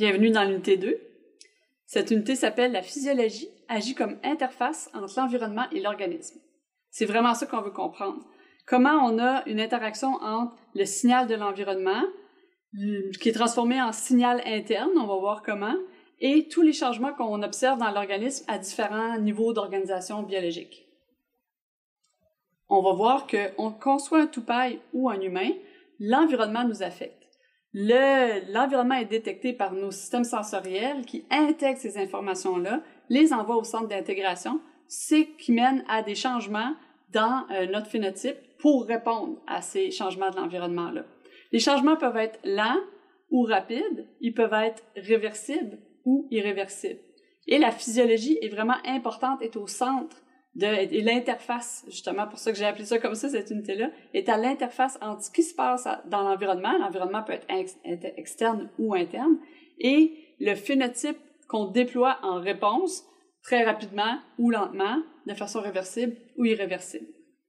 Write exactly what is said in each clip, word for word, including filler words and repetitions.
Bienvenue dans l'unité deux. Cette unité s'appelle « La physiologie agit comme interface entre l'environnement et l'organisme ». C'est vraiment ça qu'on veut comprendre. Comment on a une interaction entre le signal de l'environnement, qui est transformé en signal interne, on va voir comment, et tous les changements qu'on observe dans l'organisme à différents niveaux d'organisation biologique. On va voir qu'on conçoit un toupaille ou un humain, l'environnement nous affecte. Le, l'environnement est détecté par nos systèmes sensoriels qui intègrent ces informations-là, les envoient au centre d'intégration, c'est qui mène à des changements dans euh, notre phénotype pour répondre à ces changements de l'environnement-là. Les changements peuvent être lents ou rapides, ils peuvent être réversibles ou irréversibles. Et la physiologie est vraiment importante, est au centre de, et l'interface, justement, pour ça que j'ai appelé ça comme ça, cette unité-là, est à l'interface entre ce qui se passe dans l'environnement, l'environnement peut être ex- externe ou interne, et le phénotype qu'on déploie en réponse, très rapidement ou lentement, de façon réversible ou irréversible.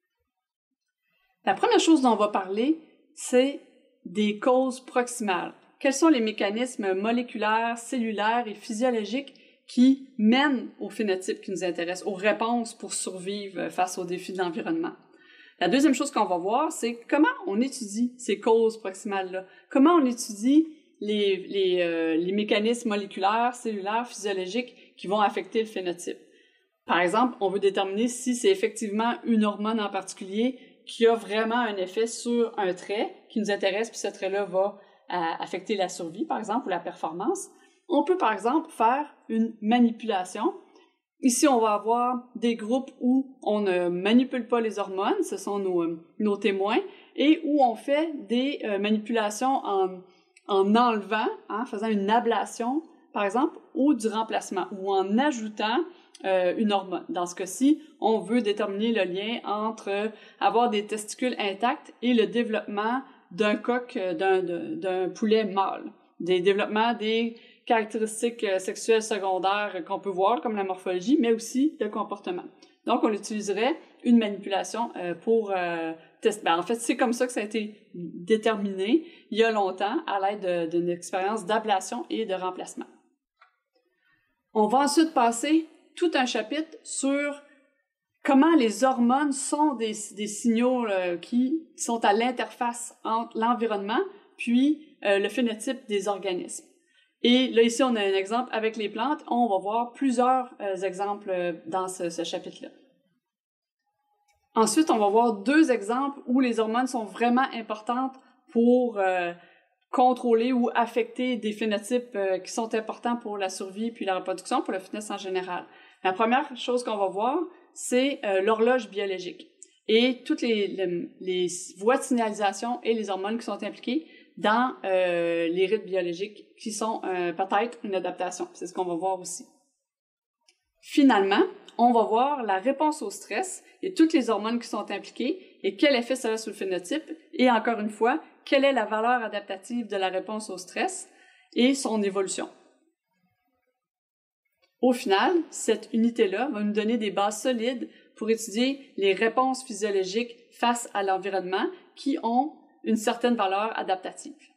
La première chose dont on va parler, c'est des causes proximales. Quels sont les mécanismes moléculaires, cellulaires et physiologiques qui mènent au phénotype qui nous intéresse, aux réponses pour survivre face aux défis de l'environnement. La deuxième chose qu'on va voir, c'est comment on étudie ces causes proximales-là. Comment on étudie les, les, euh, les mécanismes moléculaires, cellulaires, physiologiques qui vont affecter le phénotype. Par exemple, on veut déterminer si c'est effectivement une hormone en particulier qui a vraiment un effet sur un trait qui nous intéresse, puis ce trait-là va euh, affecter la survie, par exemple, ou la performance. On peut, par exemple, faire une manipulation. Ici, on va avoir des groupes où on ne manipule pas les hormones, ce sont nos, nos témoins, et où on fait des euh, manipulations en, en enlevant, hein, faisant une ablation, par exemple, ou du remplacement, ou en ajoutant euh, une hormone. Dans ce cas-ci, on veut déterminer le lien entre euh, avoir des testicules intacts et le développement d'un coq, d'un, d'un poulet mâle, des développements des caractéristiques sexuelles secondaires qu'on peut voir, comme la morphologie, mais aussi le comportement. Donc, on utiliserait une manipulation euh, pour euh, tester. Ben, en fait, c'est comme ça que ça a été déterminé il y a longtemps à l'aide d'une expérience d'ablation et de remplacement. On va ensuite passer tout un chapitre sur comment les hormones sont des, des signaux euh, qui sont à l'interface entre l'environnement puis euh, le phénotype des organismes. Et là, ici, on a un exemple avec les plantes. On va voir plusieurs euh, exemples euh, dans ce, ce chapitre-là. Ensuite, on va voir deux exemples où les hormones sont vraiment importantes pour euh, contrôler ou affecter des phénotypes euh, qui sont importants pour la survie puis la reproduction, pour le fitness en général. La première chose qu'on va voir, c'est euh, l'horloge biologique et toutes les, les, les voies de signalisation et les hormones qui sont impliquées dans euh, les rythmes biologiques qui sont euh, peut-être une adaptation. C'est ce qu'on va voir aussi. Finalement, on va voir la réponse au stress et toutes les hormones qui sont impliquées et quel effet ça a sur le phénotype et encore une fois, quelle est la valeur adaptative de la réponse au stress et son évolution. Au final, cette unité-là va nous donner des bases solides pour étudier les réponses physiologiques face à l'environnement qui ont une certaine valeur adaptative.